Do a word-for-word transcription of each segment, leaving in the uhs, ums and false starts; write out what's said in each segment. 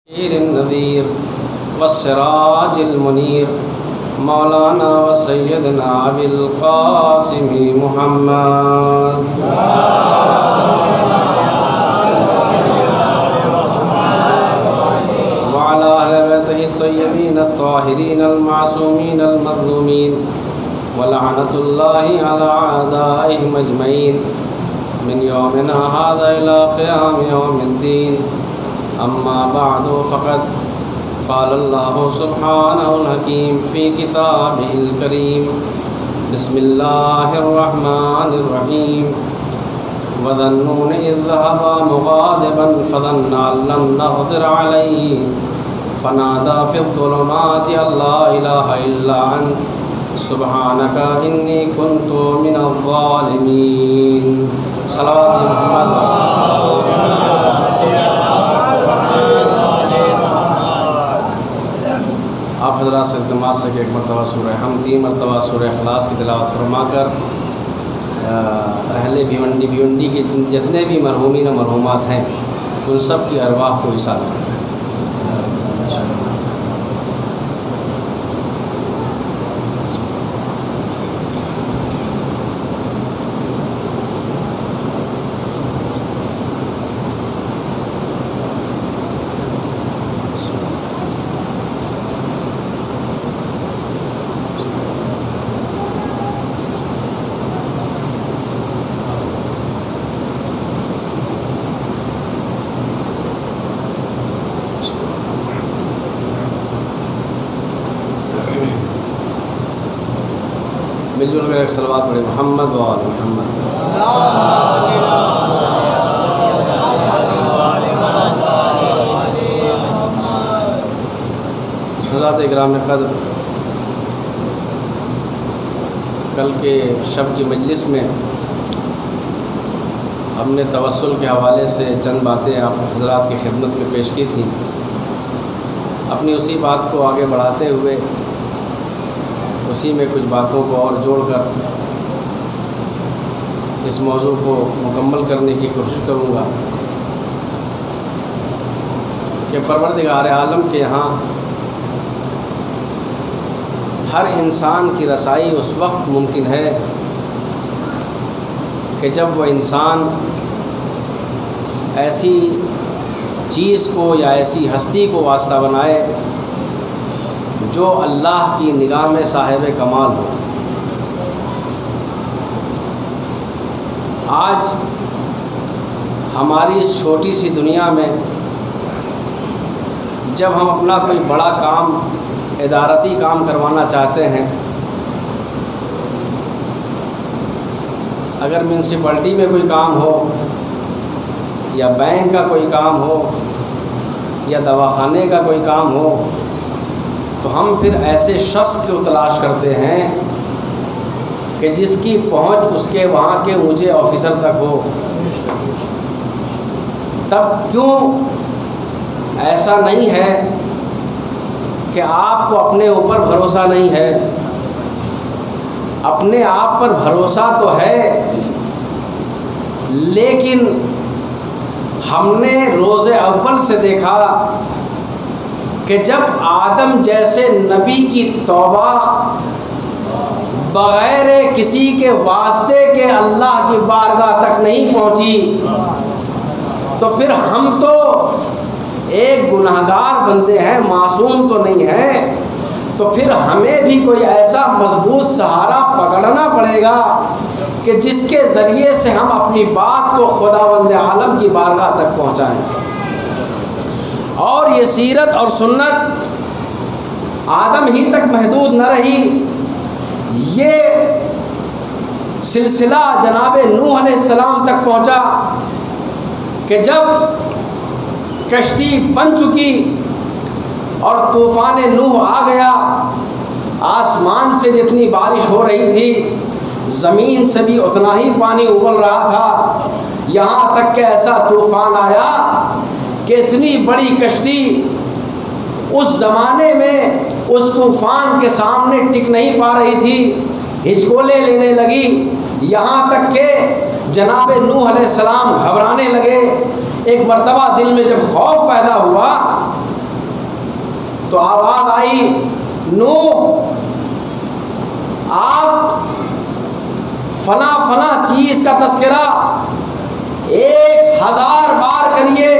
النذير والسراج المنير مولانا وسيدنا أبي القاسم محمد وعلى أهل بيته الطيبين الطاهرين المعصومين المظلومين ولعنة الله على أعدائهم أجمعين من يومنا هذا إلى قيام يوم الدين. أما بعد فقد قال الله سبحانه الحكيم في كتابه الكريم بسم الله الرحمن الرحيم وذا النون إذ ذهب مغاضبا فظن أن لن نقدر عليه فنادى في الظلمات أن لا إله إلا أنت سبحانك إني كنت من الظالمين. صلوات محمد. آپ حضرات سے التماس ہے کہ ایک مرتبہ سورہ ہم تین مرتبہ سورہ اخلاص کی تلاوت فرما کر اہل بھیونڈی بھیونڈی کے جتنے بھی مرحومین و مرحومات ہیں ان سب کی ارواح کو ایصال فرمائیں. مل جل کر ایک صلوات پڑھے محمد و آل محمد. حضرات اکرام قدر، کل کے شب کی مجلس میں ہم نے توسل کے حوالے سے چند باتیں آپ حضرات کی خدمت میں پیش کی تھیں. اپنی اسی بات کو آگے بڑھاتے ہوئے اسی میں کچھ باتوں کو اور جوڑ کر اس موضوع کو مکمل کرنے کی کوشش کروں گا کہ پروردگار عالم کے یہاں ہر انسان کی رسائی اس وقت ممکن ہے کہ جب وہ انسان ایسی چیز کو یا ایسی ہستی کو واسطہ بنائے جو اللہ کی نگاہ میں صاحب کمال ہو. آج ہماری اس چھوٹی سی دنیا میں جب ہم اپنا کوئی بڑا کام ادارتی کام کروانا چاہتے ہیں، اگر میونسپلٹی میں کوئی کام ہو یا بینک کا کوئی کام ہو یا دواخانے کا کوئی کام ہو تو ہم پھر ایسے شخص کو تلاش کرتے ہیں کہ جس کی پہنچ اس کے وہاں کے اونچے آفیسر تک ہو. تب کیوں ایسا نہیں ہے کہ آپ کو اپنے اوپر بھروسہ نہیں ہے؟ اپنے آپ پر بھروسہ تو ہے، لیکن ہم نے روز اول سے دیکھا کہ جب آدم جیسے نبی کی توبہ بغیر کسی کے واسطے کے اللہ کی بارگاہ تک نہیں پہنچی تو پھر ہم تو ایک گناہگار بندے ہیں، معصوم تو نہیں ہیں. تو پھر ہمیں بھی کوئی ایسا مضبوط سہارا پکڑنا پڑے گا کہ جس کے ذریعے سے ہم اپنی بات کو خداوند عالم کی بارگاہ تک پہنچائیں. اور یہ سیرت اور سنت آدم ہی تک محدود نہ رہی، یہ سلسلہ جناب نوح علیہ السلام تک پہنچا کہ جب کشتی بن چکی اور طوفان نوح آ گیا، آسمان سے جتنی بارش ہو رہی تھی زمین سے بھی اتنا ہی پانی ابل رہا تھا. یہاں تک کہ ایسا طوفان آیا کہ اتنی بڑی کشتی اس زمانے میں اس طوفان کے سامنے ٹک نہیں پا رہی تھی، ہچکولے لینے لگی. یہاں تک کہ جناب نوح علیہ السلام گھبرانے لگے. ایک مرتبہ دل میں جب خوف پیدا ہوا تو آواز آئی نوح آپ فلاں فلاں چیز کا تذکرہ ایک ہزار بار کریے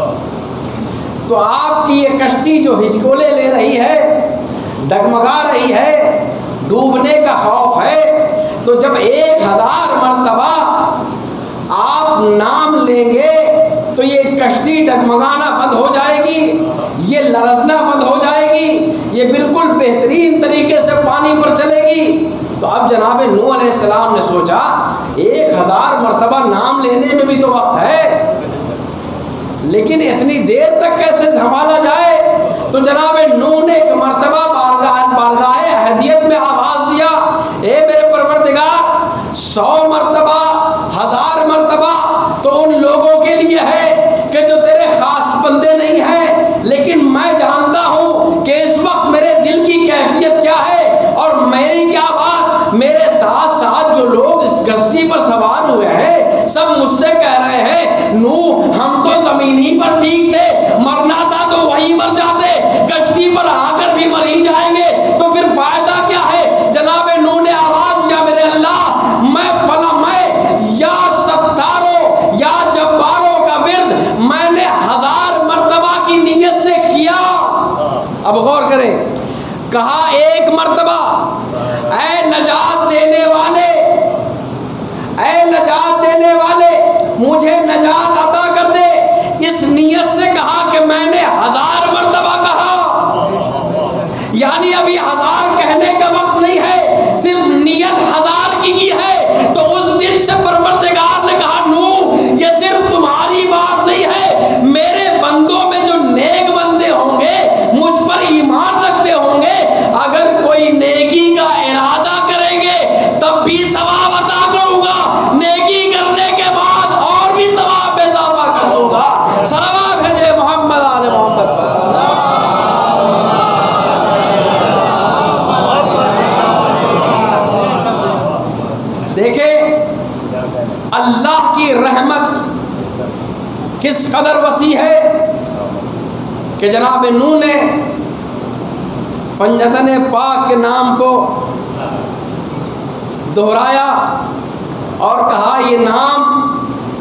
تو آپ کی یہ کشتی جو ہچکولے لے رہی ہے، ڈگمگا رہی ہے، ڈوبنے کا خوف ہے، تو جب ایک ہزار مرتبہ آپ نام لیں گے تو یہ کشتی ڈگمگانا بند ہو جائے گی، یہ لرزنا بند ہو جائے گی، یہ بالکل بہترین طریقے سے پانی پر چلے گی۔ تو اب جناب نوح علیہ السلام نے سوچا ایک ہزار مرتبہ نام لینے میں بھی تو وقت ہے، لیکن اتنی دیر تک کیسے سنبھالا جائے؟ تو جناب نوح نے ایک مرتبہ بارگاہ بارگاہ احدیت میں آواز دیا، اے میرے پروردگار، سو مرتبہ، ہزار مرتبہ تو ان لوگوں کے لیے ہے کہ جو تیرے خاص بندے نہیں ہیں، لیکن میں جانتا ہوں کہ اس وقت میرے دل کی کیفیت کیا ہے، اور میری کیا بات، میرے ساتھ ساتھ جو لوگ اس کشتی پر سوار ہوئے ہیں سب مجھ سے کہہ رہے ہیں نوح ہم تو زمین ہی پر ٹھیک تھے، مرنا تھا تو وہی مر جاتے، کشتی پر آ کر بھی مر ہی جائیں گے، تو پھر فائدہ کیا ہے؟ جناب نوح نے آواز دیا میرے اللہ میں فلاں میں یا ستاروں یا جباروں کا ورد میں نے ہزار مرتبہ کی نیت سے کیا۔ اب غور کریں، کہا ایک مرتبہ اے نجات دینے والے، اے نجات دینے والے مجھے نجات عطا کر دے، اس نیت سے کہا کہ میں نے ہزار مرتبہ کہا، یعنی ابھی ہزار کہنے کا وقت نہیں ہے، صرف نیت ہزار کی کی ہے۔ تو اس دن سے پروردگار نے کہا نوح یہ صرف تمہاری بات نہیں ہے، میرے بندوں میں جو نیک بندے ہوں گے، مجھ پر ایمان رکھتے ہوں گے، اگر کوئی نیکی کا ارادہ کریں گے تب بھی ثواب عطا کروں گا، نیکی کرنے کے بعد اور بھی ثواب میں اضافہ کروں گا۔ صلوات بھیجے محمد آل محمد پر۔ دیکھیں اللہ کی رحمت کس قدر وسیع ہے کہ جناب نوح نے پنجتن پاک کے نام کو دہرایا اور کہا یہ نام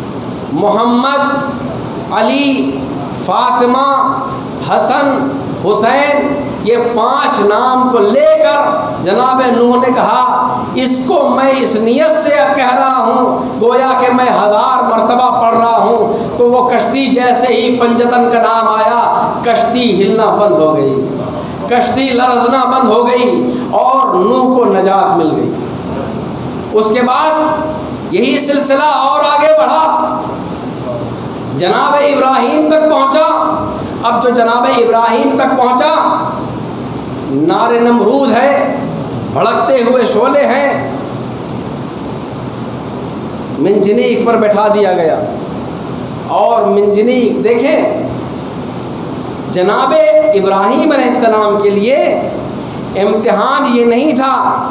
محمد، علی، فاطمہ، حسن، حسین، یہ پانچ نام کو لے کر جناب نوح نے کہا اس کو میں اس نیت سے کہہ رہا ہوں گویا کہ میں ہزار مرتبہ پڑھ رہا ہوں۔ تو وہ کشتی جیسے ہی پنجتن کا نام آیا کشتی ہلنا بند ہو گئی، کشتی لرزنا بند ہو گئی اور نوح کو نجات مل گئی۔ اس کے بعد یہی سلسلہ اور آگے بڑھا، جناب ابراہیم تک پہنچا۔ اب جو جناب ابراہیم تک پہنچا، نار نمرود ہے، بھڑکتے ہوئے شعلے ہیں، منجنیق پر بٹھا دیا گیا، اور منجنیق دیکھیں جناب ابراہیم علیہ السلام کے لیے امتحان یہ نہیں تھا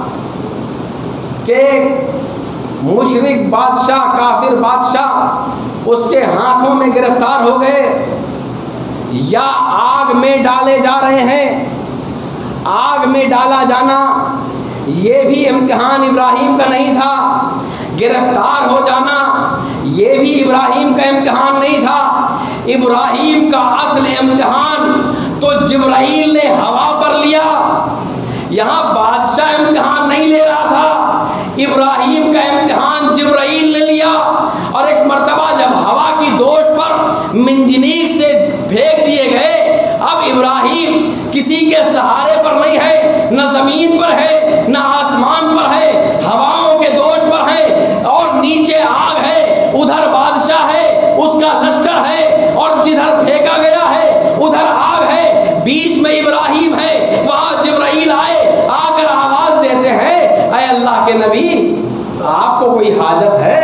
کہ مشرک بادشاہ، کافر بادشاہ اس کے ہاتھوں میں گرفتار ہو گئے یا آگ میں ڈالے جا رہے ہیں۔ آگ میں ڈالا جانا یہ بھی امتحان ابراہیم کا نہیں تھا، گرفتار ہو جانا یہ بھی ابراہیم کا امتحان نہیں تھا۔ ابراہیم کا اصل امتحان تو جبرائیل نے ہوا پر لیا، یہاں بادشاہ امتحان نہیں لے رہا تھا، ابراہیم کا امتحان جبرائیل نے لیا۔ اور ایک مرتبہ جب ہوا کی دوش پر منجنیق سے پھینک دیے گئے، اب ابراہیم کسی کے سہارے پر نہیں ہے، نہ زمین پر ہے نہ آسمان پر ہے، ہواؤں کے دوش پر ہے، اور نیچے آگ ہے، ادھر بادشاہ ہے، اس کا لشکر ہے، اور جدھر پھینکا گیا ہے ادھر آگ ہے، بیچ میں ابراہیم ہے۔ وہاں جبرائیل آئے، آ کر آواز دیتے ہیں اے اللہ کے نبی آپ کو کوئی حاجت ہے؟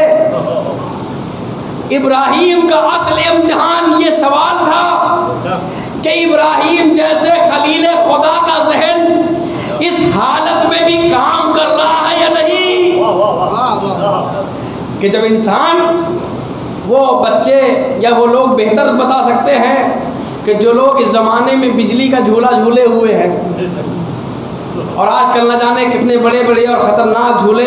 ابراہیم کا اصل امتحان یہ سوال تھا کہ ابراہیم جیسے خلیل خدا کا ذہن اس حالت میں بھی کام کر رہا ہے یا نہیں؟ کہ جب انسان، وہ بچے یا وہ لوگ بہتر بتا سکتے ہیں کہ جو لوگ اس زمانے میں بجلی کا جھولا جھولے ہوئے ہیں اور آج کل نہ جانے کتنے بڑے بڑے اور خطرناک جھولے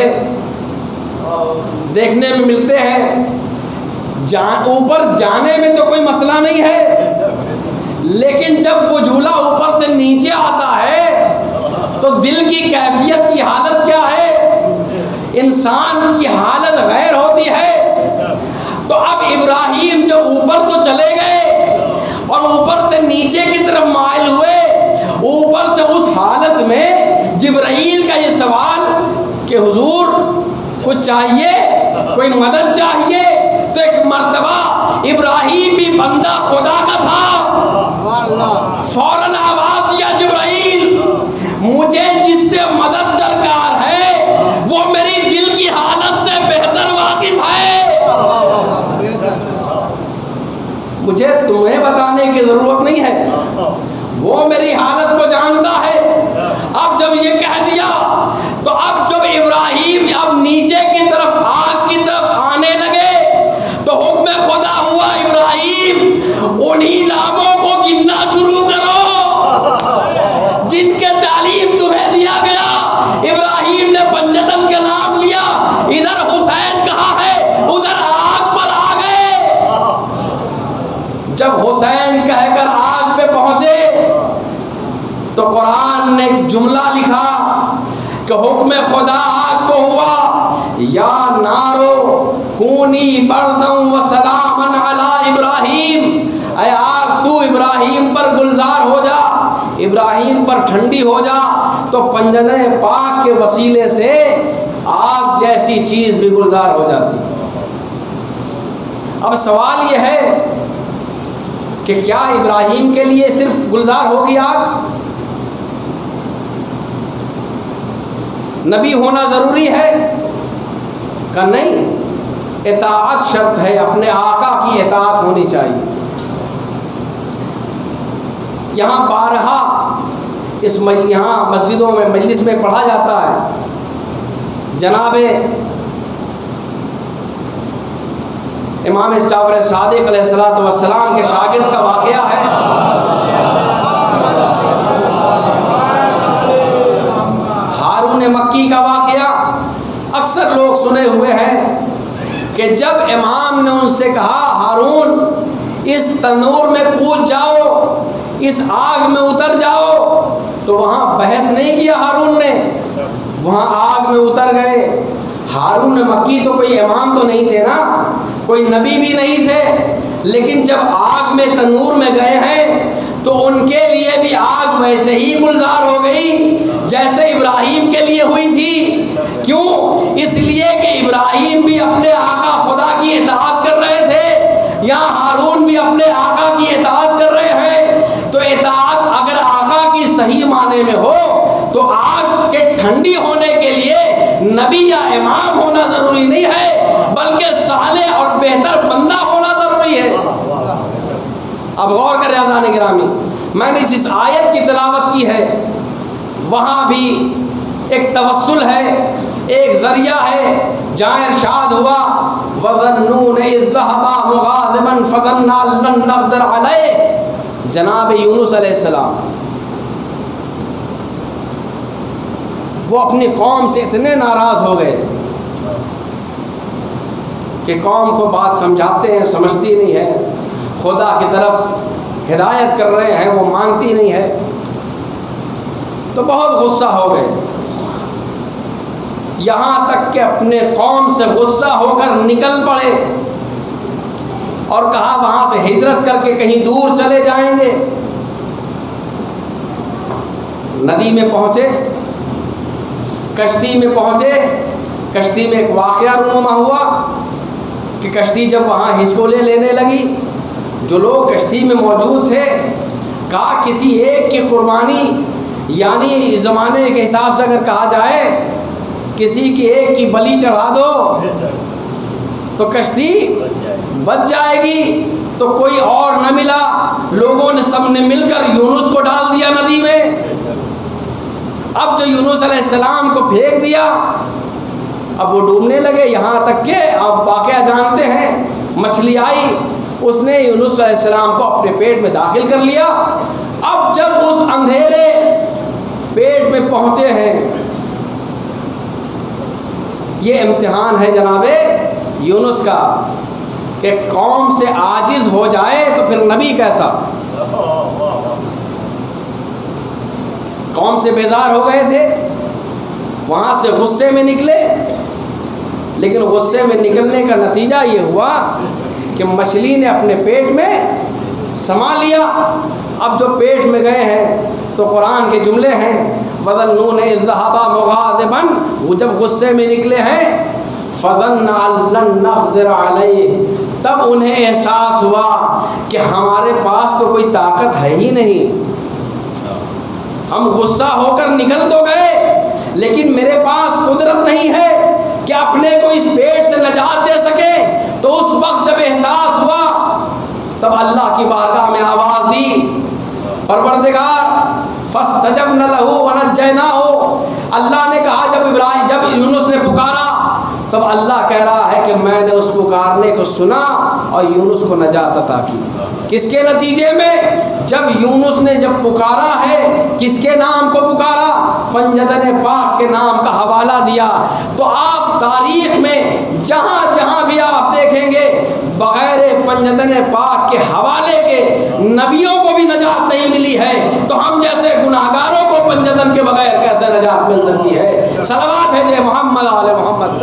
دیکھنے میں ملتے ہیں، جان اوپر جانے میں تو کوئی مسئلہ نہیں ہے، لیکن جب وہ جھولا اوپر سے نیچے آتا ہے تو دل کی کیفیت کی حالت کیا ہے، انسان کی حالت غیر ہوتی ہے۔ تو اب ابراہیم جو اوپر تو چلے گئے اور اوپر سے نیچے کی طرف مائل ہوئے، اوپر سے اس حالت میں جبرائیل کا یہ سوال کہ حضور کچھ چاہیے، کوئی مدد چاہیے، تو ایک مرتبہ ابراہیم بھی بندہ خدا کا تھا، فوراً آواز دیا جبرائیل مجھے جس سے مدد درکار ہے وہ میری دل کی حالت سے بہتر واقف ہے، مجھے تمہیں بتانے کی ضرورت نہیں ہے، وہ میری حالت کو جانتا ہے۔ اب جب یہ کہہ دیا تو اب جب ابراہیم اب نیچے کی طرف آگ کی طرف آنے لگے تو حکم خدا ہوا ابراہیم انہی ناموں کو گننا شروع کرو جن کے تعلیم تمہیں دیا گیا۔ ابراہیم نے پنجتن کا نام لیا، ادھر حسین کہا ہے، ادھر آگ پر آ گئے۔ جب حسین کہہ کر آگ پہ پہنچے تو قرآن نے ایک جملہ لکھا کہ حکم خدا آگ کو ہوا یا نارو کونی بردم و سلامن علی ابراہیم، اے آگ تو ابراہیم پر گلزار ہو جا، ابراہیم پر ٹھنڈی ہو جا۔ تو پنجنے پاک کے وسیلے سے آگ جیسی چیز بھی گلزار ہو جاتی۔ اب سوال یہ ہے کہ کیا ابراہیم کے لیے صرف گلزار ہوگی آگ؟ نبی ہونا ضروری ہے کہ نہیں؟ اطاعت شرط ہے، اپنے آقا کی اطاعت ہونی چاہیے۔ یہاں بارہا اس یہاں مسجدوں میں مجلس میں پڑھا جاتا ہے، جناب امام جعفر صادق علیہ الصلوۃ والسلام کے شاگرد کا واقعہ ہے۔ ہارون مکی کا واقعہ اکثر لوگ سنے ہوئے ہیں کہ جب امام نے ان سے کہا ہارون اس تنور میں کود جاؤ، اس آگ میں اتر جاؤ، تو وہاں بحث نہیں کیا ہارون نے، وہاں آگ میں اتر گئے۔ ہارون مکی تو کوئی امام تو نہیں تھے نا، کوئی نبی بھی نہیں تھے، لیکن جب آگ میں تنور میں گئے ہیں تو ان کے لیے بھی آگ ویسے ہی گلزار ہو گئی جیسے ابراہیم کے لیے ہوئی تھی۔ کیوں؟ اس لیے کہ ابراہیم بھی اپنے آقا خدا کی اطاعت کر رہے تھے، یہاں ہارون بھی اپنے آقا کی اطاعت کر رہے ہیں۔ تو اطاعت اگر آقا کی صحیح معنی میں ہو تو آگ کے ٹھنڈی ہونے کے لیے نبی یا امام ہونا ضروری نہیں ہے، بلکہ صالح اور بہتر بندہ ہونا ضروری ہے۔ اب غور کریں اذان گرامی، میں نے جس آیت کی تلاوت کی ہے وہاں بھی ایک توسل ہے، ایک ذریعہ ہے، جہاں ارشاد ہوا وَظَنُّونَ إِذْ ذَهَبَا مُغَاضِبًا فَظَنَّا أَن لَّن نَّقْدِرَ عَلَيْهِ، جناب یونس علیہ السلام وہ اپنی قوم سے اتنے ناراض ہو گئے کہ قوم کو بات سمجھاتے ہیں، سمجھتی نہیں ہے، خدا کی طرف ہدایت کر رہے ہیں، وہ مانتی نہیں ہے، تو بہت غصہ ہو گئے، یہاں تک کہ اپنے قوم سے غصہ ہو کر نکل پڑے اور کہا وہاں سے ہجرت کر کے کہیں دور چلے جائیں گے۔ ندی میں پہنچے، کشتی میں پہنچے، کشتی میں ایک واقعہ رونما ہوا کہ کشتی جب وہاں ہچکولے لینے لگی، جو لوگ کشتی میں موجود تھے کہا کسی ایک کی قربانی، یعنی اس زمانے کے حساب سے اگر کہا جائے کسی کی ایک کی بلی چڑھا دو تو کشتی بچ جائے گی۔ تو کوئی اور نہ ملا، لوگوں نے سب نے مل کر یونس کو ڈال دیا ندی میں۔ اب جو یونس علیہ السلام کو پھینک دیا، اب وہ ڈوبنے لگے، یہاں تک کہ آپ واقعہ جانتے ہیں، مچھلی آئی اس نے یونس علیہ السلام کو اپنے پیٹ میں داخل کر لیا۔ اب جب اس اندھیرے پیٹ میں پہنچے ہیں، یہ امتحان ہے جناب یونس کا کہ قوم سے عاجز ہو جائے تو پھر نبی کیسا۔ قوم سے بیزار ہو گئے تھے، وہاں سے غصے میں نکلے، لیکن غصے میں نکلنے کا نتیجہ یہ ہوا کہ مچھلی نے اپنے پیٹ میں سما لیا۔ اب جو پیٹ میں گئے ہیں تو قرآن کے جملے ہیں وَظَنُّونَ إِذْ ذَهَبَ مُغَاضِبًا، وہ جب غصے میں نکلے ہیں فَظَنَّ أَن لَّن نَّقْدِرَ عَلَيْهِ، تب انہیں احساس ہوا کہ ہمارے پاس تو کوئی طاقت ہے ہی نہیں، ہم غصہ ہو کر نکل تو گئے لیکن میرے پاس قدرت نہیں ہے کہ اپنے کو اس پیٹ سے نجات دے سکے۔ تو اس وقت جب احساس ہوا تب اللہ کی بارگاہ میں آواز دی، پروردگار فاستجبنا له ونجيناه، اللہ نے کہا جب ابراہیم جب یونس نے پکارا تب اللہ کہہ رہا ہے کہ میں نے اس پکارنے کو سنا اور یونس کو نجات عطا کی۔ کس کے نتیجے میں؟ جب یونس نے جب پکارا ہے، کس کے نام کو پکارا؟ پنجدن پاک کے نام کا حوالہ دیا۔ تو آپ تاریخ میں جہاں جہاں بھی آپ دیکھیں گے بغیر پنجدن پاک کے حوالے کے نبیوں کو بھی نجات نہیں ملی ہے، تو ہم جیسے گناہگاروں کو پنجدن کے بغیر کیسے نجات مل سکتی ہے؟ صلوات بھیجے محمد آل محمد۔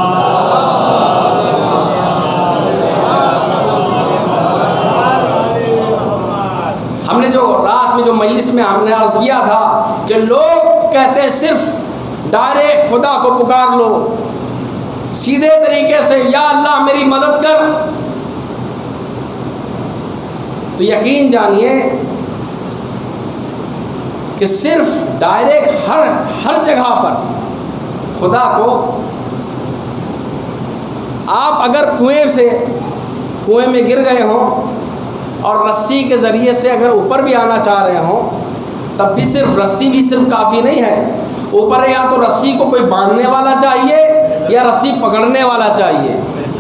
ہم نے جو رات میں جو مجلس میں ہم نے عرض کیا تھا کہ لوگ کہتے ہیں صرف ڈائریکٹ خدا کو پکار لو، سیدھے طریقے سے یا اللہ میری مدد کر، تو یقین جانیے کہ صرف ڈائریکٹ ہر ہر جگہ پر خدا کو آپ اگر کنویں سے کنویں میں گر گئے ہوں اور رسی کے ذریعے سے اگر اوپر بھی آنا چاہ رہے ہوں تب بھی صرف رسی بھی صرف کافی نہیں ہے، اوپر یا تو رسی کو کوئی باندھنے والا چاہیے یا رسی پکڑنے والا چاہیے،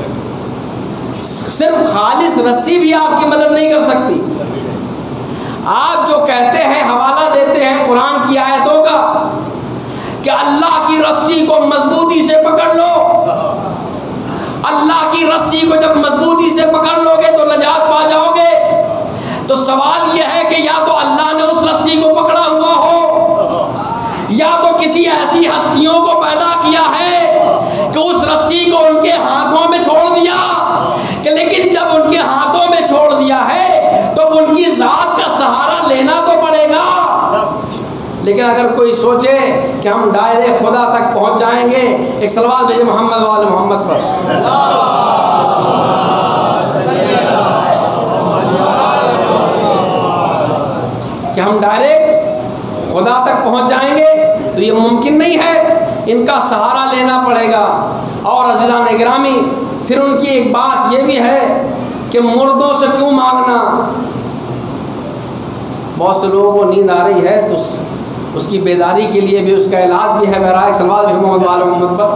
صرف خالص رسی بھی آپ کی مدد نہیں کر سکتی۔ آپ جو کہتے ہیں حوالہ دیتے ہیں قرآن کی آیتوں کا کہ اللہ کی رسی کو مضبوطی سے پکڑ لو، اللہ کی رسی کو جب مضبوطی سے پکڑ لو گے تو نجات پا جاؤ گے، تو سوال یہ ہے کہ یا تو اللہ نے اس رسی کو پکڑا ہوا ہو یا تو کسی ایسی ہستیوں کو پیدا کیا ہے کہ اس رسی کو ان کے ہاتھوں میں چھوڑ دیا، کہ لیکن جب ان کے ہاتھوں میں چھوڑ دیا ہے تو ان کی ذات کا سہارا لینا تو پڑے گا۔ لیکن اگر کوئی سوچے کہ ہم دائرے خدا تک پہنچ جائیں گے، ایک صلوات بھیجے محمد وآل محمد پر، کہ ہم ڈائریکٹ خدا تک پہنچ جائیں گے تو یہ ممکن نہیں ہے، ان کا سہارا لینا پڑے گا۔ اور عزیزان گرامی پھر ان کی ایک بات یہ بھی ہے کہ مردوں سے کیوں مانگنا؟ بہت سے لوگوں کو نیند آ رہی ہے تو اس کی بیداری کے لیے بھی اس کا علاج بھی ہے۔ بہرحال ایک سوال بھی محمد وآل محمد پر،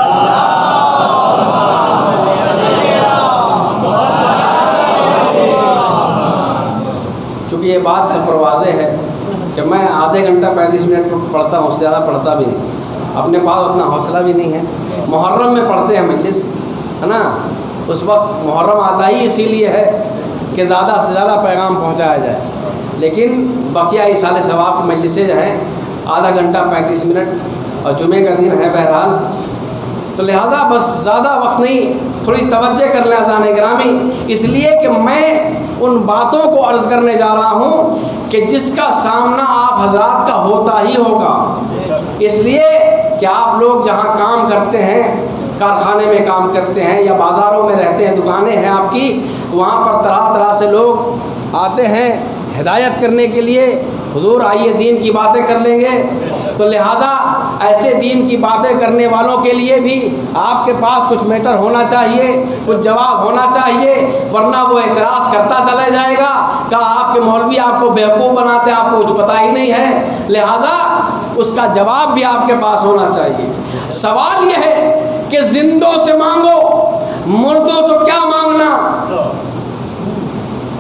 چونکہ یہ بات سب پر واضح ہے کہ میں آدھے گھنٹہ پینتیس منٹ پڑھتا ہوں، اس سے زیادہ پڑھتا بھی نہیں، اپنے پاس اتنا حوصلہ بھی نہیں ہے۔ محرم میں پڑھتے ہیں مجلس ہے نا، اس وقت محرم آتا ہی اسی لیے ہے کہ زیادہ سے زیادہ پیغام پہنچایا جائے، لیکن بقیہ اِسال ثواب کی مجلسیں جو ہیں آدھا گھنٹہ پینتیس منٹ اور جمعے کا دن ہے بہرحال، تو لہٰذا بس زیادہ وقت نہیں، تھوڑی توجہ کر لیں عزیزان گرامی، اس لیے کہ میں ان باتوں کو عرض کرنے جا رہا ہوں کہ جس کا سامنا آپ حضرات کا ہوتا ہی ہوگا، اس لیے کہ آپ لوگ جہاں کام کرتے ہیں، کارخانے میں کام کرتے ہیں یا بازاروں میں رہتے ہیں، دکانیں ہیں آپ کی، وہاں پر طرح طرح سے لوگ آتے ہیں ہدایت کرنے کے لیے، حضور آئیے دین کی باتیں کر لیں گے، تو لہٰذا ایسے دین کی باتیں کرنے والوں کے لیے بھی آپ کے پاس کچھ میٹر ہونا چاہیے، کچھ جواب ہونا چاہیے، ورنہ وہ اعتراض کرتا چلا جائے گا کہ آپ کے مولوی آپ کو بیوقوف بناتے ہیں، آپ کو کچھ پتہ ہی نہیں ہے، لہٰذا اس کا جواب بھی آپ کے پاس ہونا چاہیے۔ سوال یہ ہے کہ زندوں سے مانگو، مردوں سے کیا مانگنا؟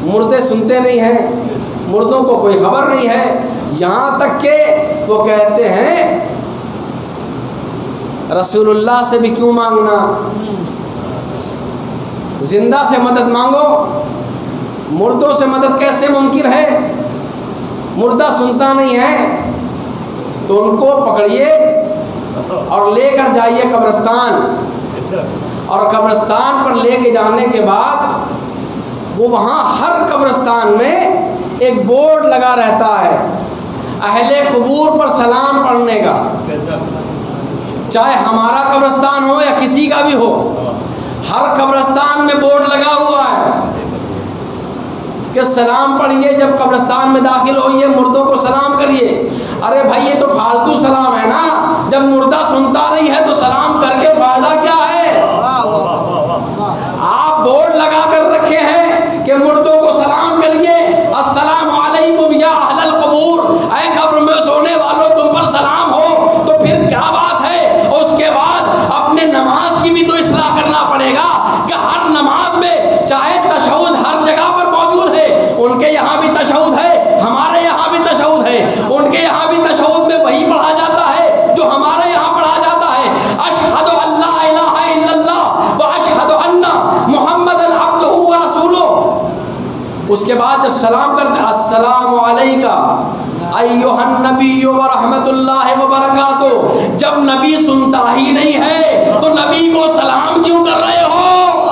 مردے سنتے نہیں ہیں، مردوں کو کوئی خبر نہیں ہے، یہاں تک کہ وہ کہتے ہیں رسول اللہ سے بھی کیوں مانگنا، زندہ سے مدد مانگو، مردوں سے مدد کیسے ممکن ہے؟ مردہ سنتا نہیں ہے تو ان کو پکڑیے اور لے کر جائیے قبرستان، اور قبرستان پر لے کے جانے کے بعد وہ وہاں ہر قبرستان میں ایک بورڈ لگا رہتا ہے اہل قبور پر سلام پڑھنے کا، چاہے ہمارا قبرستان ہو یا کسی کا بھی ہو، ہر قبرستان میں بورڈ لگا ہوا ہے کہ سلام پڑھیے، جب قبرستان میں داخل ہوئیے مردوں کو سلام کریے۔ ارے بھائی یہ تو فالتو سلام ہے نا، جب مردہ سنتا نہیں ہے تو سلام کر کے فائدہ کیا ہے؟ آپ بورڈ لگا کر رکھے ہیں کہ مردوں کو سلام کریے، السلام علیکم یا اہل القبور، اے قبر میں سونے والوں تم پر سلام ہو، تو پھر کیا بات ہے؟ اور اس کے بعد اپنے نماز کی بھی تو اصلاح کرنا پڑے گا کہ ہر نماز میں چاہے تشہد ہر جگہ پر موجود ہے، ان کے یہاں بھی تشہد ہے، ہمارے یہاں بھی تشہد ہے، ان کے یہاں بھی تشہد میں وہی پڑھا جاتا ہے جو ہمارے یہاں پڑھا جاتا ہے، اشہد ان لا الہ الا اللہ و اشہد ان محمد عبدہ و رسولہ۔ اس کے بعد جب سلام کرتے ہیں السلام علیکہ ایھا النبی و رحمت اللہ وبرکاتہ، جب نبی سنتا ہی نہیں ہے تو نبی کو سلام کیوں کر رہے ہو؟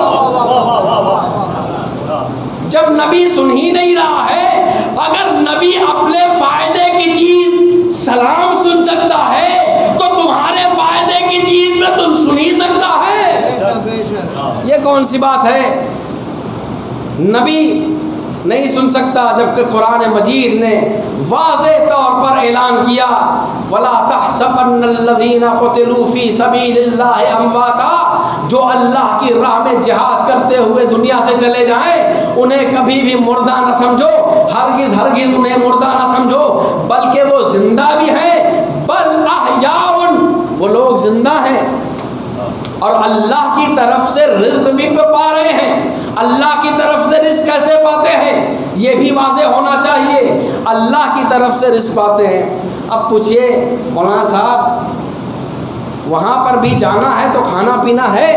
جب نبی سن ہی نہیں رہا ہے، اگر نبی اپنے فائدے کی چیز سلام سن سکتا ہے تو تمہارے فائدے کی چیز میں تم سن ہی سکتا ہے؟ یہ کون سی بات ہے؟ نبی نہیں سن سکتا، جبکہ قرآن مجید نے واضح طور پر اعلان کیا وَلَا تَحْسَبَنَّ الَّذِينَ قُتِلُوا فِي سَبِيلِ اللَّهِ أَمْوَاتًا، جو اللہ کی راہ میں جہاد کرتے ہوئے دنیا سے چلے جائیں انہیں کبھی بھی مردہ نہ سمجھو، ہرگز ہرگز انہیں مردہ نہ سمجھو، بلکہ وہ زندہ بھی ہیں، بل احیاء، وہ لوگ زندہ ہیں اور اللہ کی طرف سے رزق بھی پا رہے ہیں۔ اللہ کی طرف سے رزق کیسے پاتے ہیں یہ بھی واضح ہونا چاہیے، اللہ کی طرف سے رزق پاتے ہیں۔ اب پوچھئے مولانا صاحب وہاں پر بھی جانا ہے تو کھانا پینا ہے؟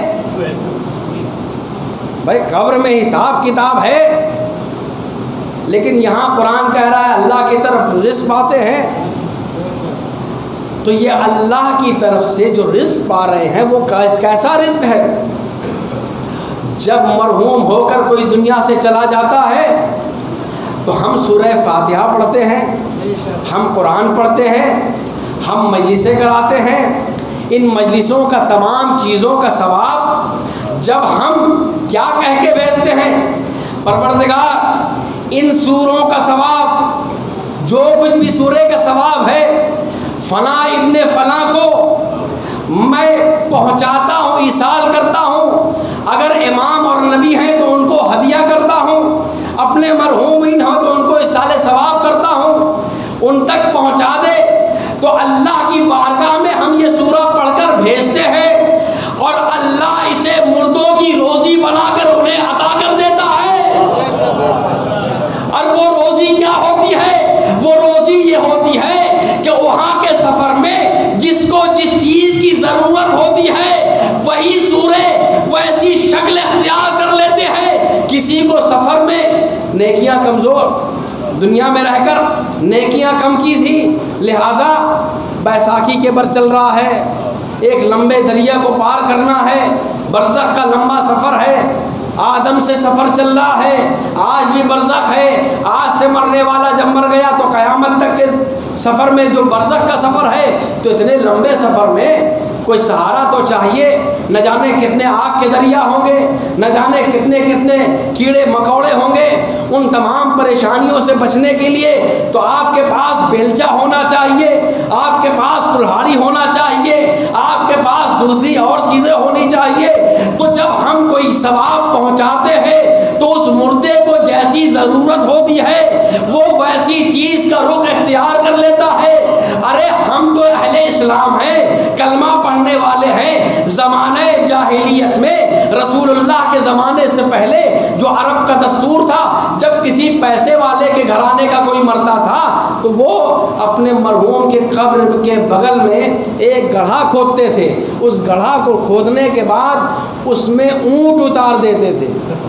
بھائی قبر میں حساب کتاب ہے، لیکن یہاں قرآن کہہ رہا ہے اللہ کی طرف رزق پاتے ہیں، تو یہ اللہ کی طرف سے جو رزق پا رہے ہیں وہ کیسا رزق ہے؟ جب مرحوم ہو کر کوئی دنیا سے چلا جاتا ہے تو ہم سورہ فاتحہ پڑھتے ہیں، ہم قرآن پڑھتے ہیں، ہم مجلسیں کراتے ہیں، ان مجلسوں کا تمام چیزوں کا ثواب جب ہم کیا کہہ کے بھیجتے ہیں، پروردگار ان سوروں کا ثواب، جو کچھ بھی سورے کا ثواب ہے فلاں ابن فلاں کو میں پہنچاتا ہوں، ایصال کرتا ہوں، اگر امام اور نبی ہیں تو ان کو ہدیہ کرتا ہوں، اپنے مرحومین ہوں تو ان کو ایصال ثواب کرتا ہوں، ان تک پہنچا دے، تو اللہ کی بارگاہ میں ہم یہ سورہ پڑھ کر بھیجتے ہیں اور اللہ اسے مردوں کی روزی بنا کر انہیں عطا کر دیتا ہے۔ اور وہ روزی کیا ہوتی ہے؟ وہ روزی یہ ہوتی ہے کہ وہاں کے سفر میں جس کو جس چیز کی ضرورت ہوتی ہے وہی سورے ویسی شکل اختیار کر لیتے ہیں۔ کسی کو سفر میں نیکیاں کمزور، دنیا میں رہ کر نیکیاں کم کی تھی، لہٰذا بیساکھی کے بر چل رہا ہے، ایک لمبے دریا کو پار کرنا ہے، برزخ کا لمبا سفر ہے، آدم سے سفر چل رہا ہے، آج بھی برزخ ہے، آج سے مرنے والا جب مر گیا تو قیامت تک کے سفر میں جو برزخ کا سفر ہے، تو اتنے لمبے سفر میں کوئی سہارا تو چاہیے، نہ جانے کتنے آگ کے دریا ہوں گے، نہ جانے کتنے کتنے کیڑے مکوڑے ہوں گے، ان تمام پریشانیوں سے بچنے کے لیے تو آپ کے پاس بیلچا ہونا چاہیے، آپ کے پاس کلہاڑی ہونا چاہیے، آپ کے پاس دوسری اور چیزیں ہونی چاہیے۔ تو جب ہم کوئی ثواب پہنچاتے ہیں تو اس مردے کو جیسی ضرورت ہوتی ہے وہ ویسی چیز کا رخ اختیار کر لیتا ہے۔ ارے ہم تو اہل اسلام ہیں، کلمہ پڑھنے والے ہیں، زمانہ جاہلیت میں رسول اللہ کے زمانے سے پہلے جو عرب کا دستور تھا، جب کسی پیسے والے کے گھرانے کا کوئی مرتا تھا تو وہ اپنے مرحوم کے قبر کے بغل میں ایک گڑھا کھودتے تھے. اس گڑھا کو کھودنے کے بعد اس میں اونٹ اتار دیتے تھے.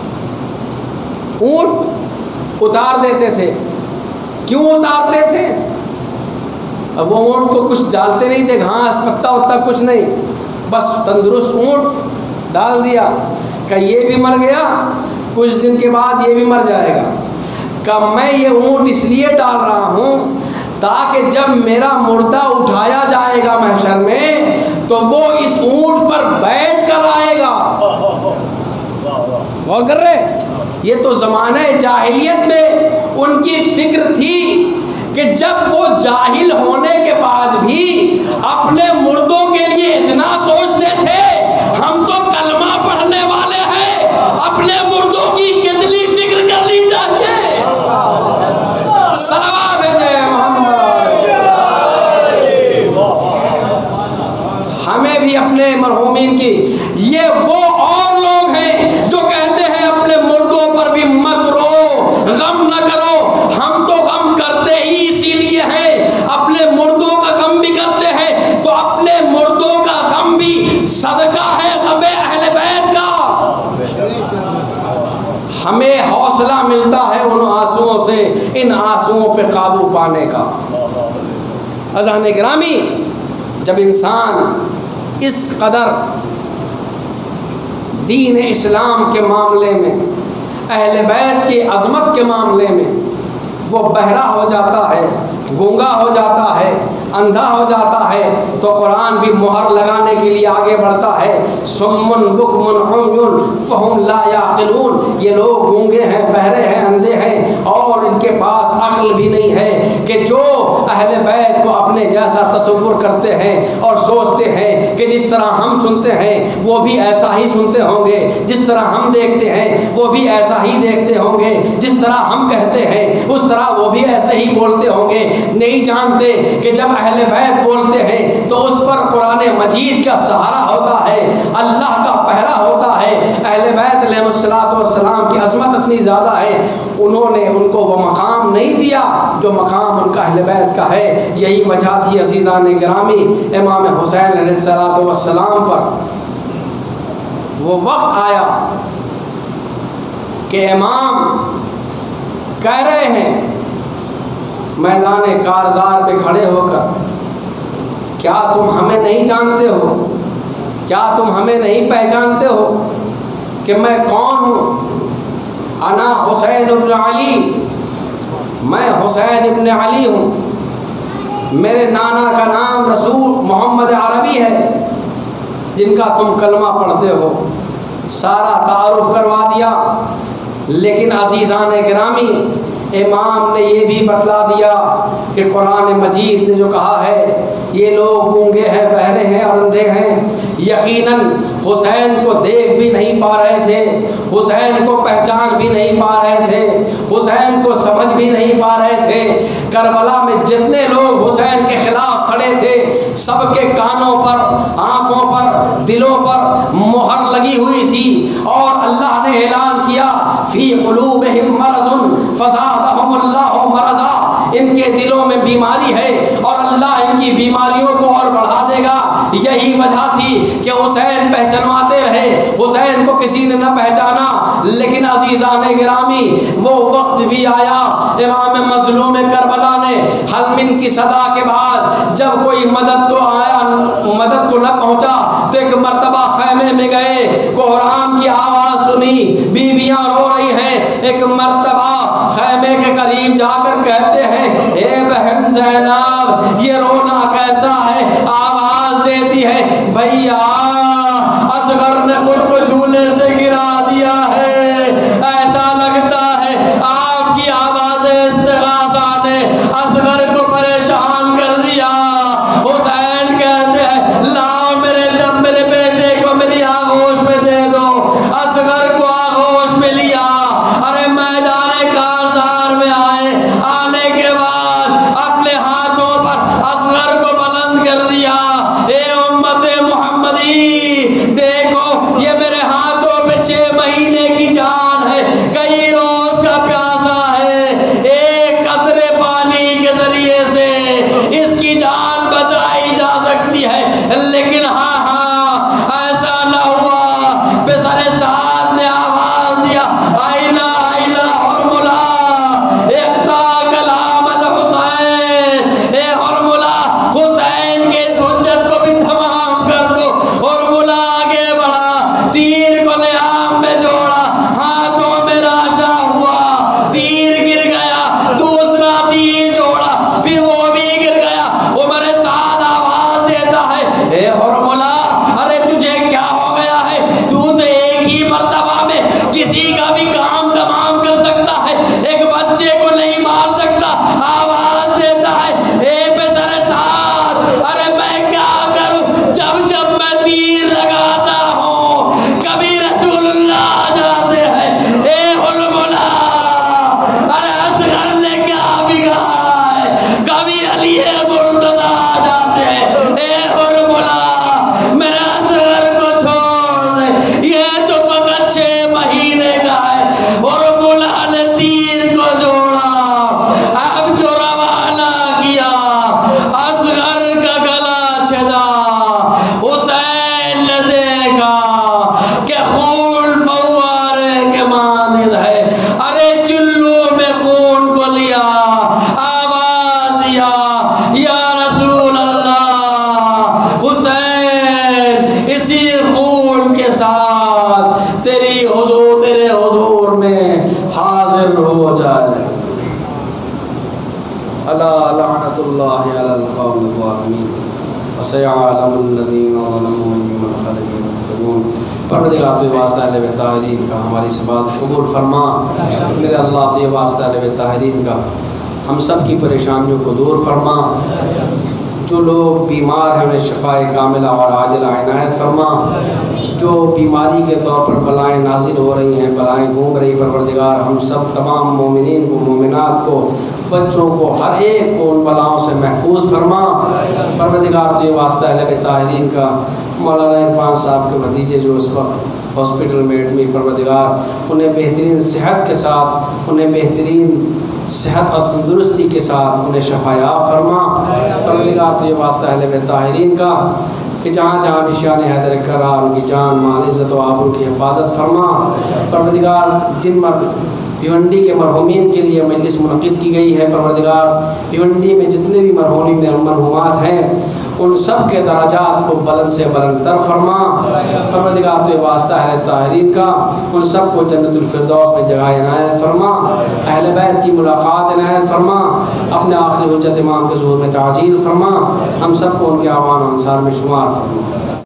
اونٹ اتار دیتے تھے. کیوں اتارتے تھے؟ اب وہ اونٹ کو کچھ ڈالتے نہیں تھے، گھاس پتا وتا کچھ نہیں، بس تندرست اونٹ ڈال دیا کہ یہ بھی مر گیا، کچھ دن کے بعد یہ بھی مر جائے گا. کہ میں یہ اونٹ اس لیے ڈال رہا ہوں تاکہ جب میرا مردہ اٹھایا جائے گا محشر میں تو وہ اس اونٹ پر بیٹھ کر آئے گا. غور کر رہے؟ یہ تو زمانہ جاہلیت میں ان کی فکر تھی کہ جب وہ جاہل ہونے کے بعد بھی اپنے مردوں کے لیے اتنا سوچتے تھے. ہم تو کلمہ پڑھنے والے ہیں، اپنے مردوں کی کتنی فکر کرنی چاہیے. صلوات ہے محمد. ہمیں بھی اپنے مرحومین کی، یہ وہ اور لوگ ہیں جو کہتے ہیں اپنے مردوں پر بھی مت رو، غم نہ کرو. ہم تو غم کرتے ہی اسی لیے ہیں، اپنے مردوں کا غم بھی کرتے ہیں، تو اپنے مردوں کا غم بھی صدقہ ہے غم اہل بیت کا. ہمیں حوصلہ ملتا ہے ان آنسوؤں سے، ان آنسوؤں پہ قابو پانے کا. اذان گرامی، جب انسان اس قدر دین اسلام کے معاملے میں، اہل بیت کی عظمت کے معاملے میں وہ بہرا ہو جاتا ہے، گونگا ہو جاتا ہے، اندھا ہو جاتا ہے، تو قرآن بھی مہر لگانے کے لیے آگے بڑھتا ہے. صمٌ بکمٌ عمی فہم لا یعقلون. یہ لوگ گونگے ہیں، بہرے ہیں، اندھے ہیں، اور ان کے پاس عقل بھی نہیں ہے کہ جو اہل بیت کو اپنے جیسا تصور کرتے ہیں اور سوچتے ہیں کہ جس طرح ہم سنتے ہیں وہ بھی ایسا ہی سنتے ہوں گے، جس طرح ہم دیکھتے ہیں وہ بھی ایسا ہی دیکھتے ہوں گے، جس طرح ہم کہتے ہیں اس طرح وہ بھی ایسے ہی بولتے ہوں گے. نہیں جانتے کہ جب اہل بیت بولتے ہیں تو اس پر قرآن مجید کا سہارا ہوتا ہے، اللہ کا پہرا ہوتا ہے. اہل بیت علیہ الصلوۃ والسلام کی عظمت اتنی زیادہ ہے، انہوں نے ان کو وہ مقام نہیں دیا جو مقام ان کا اہل بیت کا ہے. یہی وجہ تھی عزیزان گرامی، امام حسین علیہ الصلوۃ والسلام پر وہ وقت آیا کہ امام کہہ رہے ہیں میدان کارزار پہ کھڑے ہو کر، کیا تم ہمیں نہیں جانتے ہو؟ کیا تم ہمیں نہیں پہچانتے ہو کہ میں کون ہوں؟ انا حسین ابن علی، میں حسین ابن علی ہوں. میرے نانا کا نام رسول محمد عربی ہے جن کا تم کلمہ پڑھتے ہو. سارا تعارف کروا دیا. لیکن عزیزان گرامی، امام نے یہ بھی بتلا دیا کہ قرآن مجید نے جو کہا ہے یہ لوگ گونگے ہیں، بہرے ہیں اور اندھے ہیں. یقیناً حسین کو دیکھ بھی نہیں پا رہے تھے، حسین کو پہچان بھی نہیں پا رہے تھے، حسین کو سمجھ بھی نہیں پا رہے تھے. کربلا میں جتنے لوگ حسین کے خلاف کھڑے تھے سب کے کانوں پر، آنکھوں پر، دلوں پر مہر لگی ہوئی تھی، اور اللہ نے اعلان کیا فی قلوبہم مرض فزادہم اللہ مرضا. ان کے دلوں میں بیماری ہے اور اللہ ان کی بیماریوں کو اور بڑھا دے گا. یہی وجہ تھی کہ حسین پہچانواتے رہے، حسین کو کسی نے نہ پہچانا. لیکن عزیزان گرامی، وہ وقت بھی آیا، امام مظلوم کربلا نے حلمن کی صدا کے بعد جب کوئی مدد کو آیا، مدد کو نہ پہنچا تو ایک مرتبہ خیمے میں گئے، قرآن کی آواز سنی، بیویاں رو رہی ہیں. ایک مرتبہ خیمے کے قریب جا کر کہتے ہیں اے بہن زینب یہ رونا کیسا ہے؟ آواز دیتی ہے بھیا اصغر نے خود کو جھولے سے گرا دیا ہے، ایسا لگتا ہے آپ کی آواز استغاثہ نے اصغر کو پریشان کر دیا. حسین کہتے ہیں لاؤ میرے جب میرے بیٹے کو میری آغوش میں دے دو. اصغر کو آغوش میں لیا، ارے میدان کارزار میں آئے، آنے کے بعد اپنے ہاتھوں پھر وہ بھی گر گیا. عمر سعد آواز دیتا ہے اے حرملہ ارے تجھے کیا ہو گیا ہے؟ تو تو ایک ہی مرتبہ میں کسی کا بھی کام تمام کر سکتا ہے، ایک بچے کو نہیں مار سکتا. آواز دیتا ہے اے پسر سعد ارے میں کیا کروں؟ جب جب میں تیر لگاتا ہوں کبھی رسول اللہ آ جاتے ہیں. اے حرملہ ارے اصغر نے کیا بگاڑا ہے؟ کبھی علی مرتضیٰ آ جاتے ہیں. اے حرملہ میرے اصغر کو چھوڑ دے، یہ تو فقط چھ مہینے کا ہے. حرملہ نے تیر کو جوڑا، اب جو روانہ کیا اصغر کا گلا چھدا. حسین نے دیکھا کہ خون فوارے کے مانند ہے، ارے چلو میں خون کو لیا، آواز دیا یا رسول اللہ. حسین اسی خون کے ساتھ تیری حضور تیرے حضور میں حاضر ہو جائے. الا لعنت اللہ علی القوم الظالمین وسيعلم الذين ظلموا أي منقلب ينقلبون. پروردگار تو واسطہ اہل بیت طاہرین کا ہماری اس بات قبول فرما. میرے اللہ تو واسطہ اہل بیت طاہرین کا ہم سب کی پریشانیوں کو دور فرما. جو لوگ بیمار ہیں انہیں شفائے کاملہ اور عاجلہ عنایت فرما. جو بیماری کے طور پر بلائیں نازل ہو رہی ہیں، بلائیں گھوم رہی، پروردگار ہم سب تمام مومنین کو، مومنات کو، بچوں کو، ہر ایک کو ان بلاؤں سے محفوظ فرما. پروردگار تو یہ واسطہ اہل بیت طاہرین کا مولانا عرفان صاحب کے بھتیجے جو اس وقت ہاسپٹل میں ایڈمٹ، پروردگار انہیں بہترین صحت کے ساتھ، انہیں بہترین صحت اور تندرستی کے ساتھ انہیں شفایاب فرما. پروردگار تو یہ واسطہ اہل بیت طاہرین کا کہ جہاں جہاں بھی شان حیدر کرا ان کی جان مال عزت و آبرو کی حفاظت فرما. پروردگار جن مر بھیونڈی کے مرحومین کے لیے مجلس منعقد کی گئی ہے، پروردگار بھیونڈی میں جتنے بھی مرحوم مرحومات ہیں ان سب کے درجات کو بلند سے بلند تر فرما. پروردگار تو واسطہ اہل طاہرین کا ان سب کو جنت الفردوس میں جگہ عنایت فرما. اہل بیت کی ملاقات عنایت فرما. اپنے آخری حجت امام کے ظہور میں تعجیل فرما. ہم سب کو ان کے اعوان و انصار میں شمار فرما.